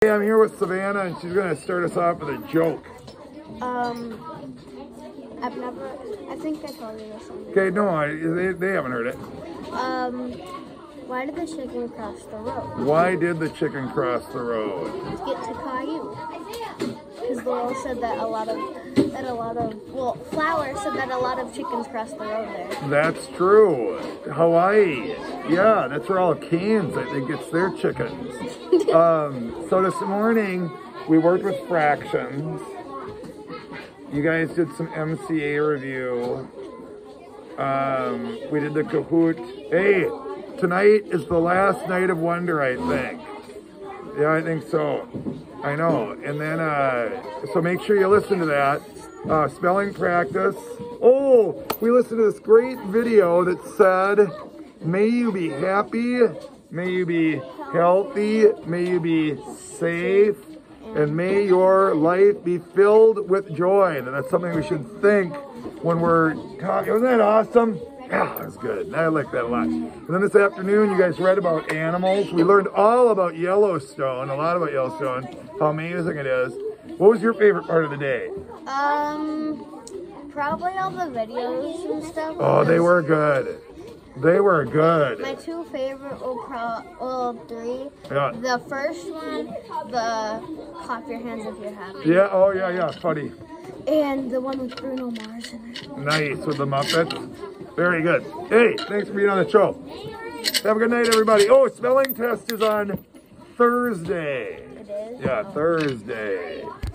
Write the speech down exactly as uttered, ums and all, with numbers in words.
Hey, I'm here with Savannah, and she's going to start us off with a joke. Um, I've never, I think I told you this one. Okay, no, I, they, they haven't heard it. Um, why did the chicken cross the road? Why did the chicken cross the road? To get to Caillou. Because Laurel said that a lot of, that a lot of, well, Flower said that a lot of chickens cross the road there. That's true. Hawaii. Yeah, that's where all Canes, I think, gets their chickens. um, so this morning, we worked with fractions. You guys did some M C A review. Um, we did the Kahoot. Hey, tonight is the last night of Wonder, I think. Yeah, I think so. I know. And then, uh, so make sure you listen to that. Uh, spelling practice. Oh, we listened to this great video that said, may you be happy, may you be healthy, may you be safe, and may your life be filled with joy. And that's something we should think when we're talking. Wasn't that awesome? Yeah, that was good. I like that a lot. And then this afternoon, you guys read about animals. We learned all about Yellowstone, a lot about Yellowstone, how amazing it is. What was your favorite part of the day? Um, probably all the videos and stuff. Oh, they were good. They were good. My two favorite will pro, well, three. Yeah. The first one, the clap your hands if you're happy. Yeah, oh yeah, yeah, funny. And the one with Bruno Mars in it. Nice, with the Muppets. Very good. Hey, thanks for being on the show. Have a good night, everybody. Oh, spelling test is on Thursday. It is? Yeah, Thursday.